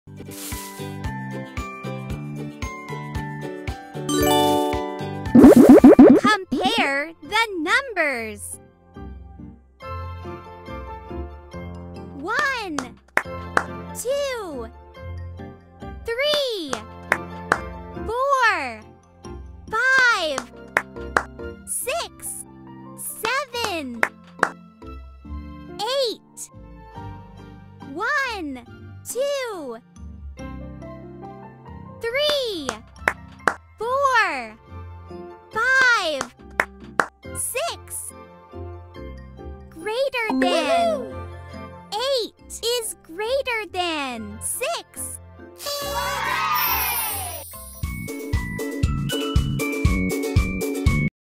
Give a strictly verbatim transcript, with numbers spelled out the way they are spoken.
Compare the numbers. One, two, three, four, five, six, seven, eight. One, two, three, four, five, six. Greater than. Eight is greater than six.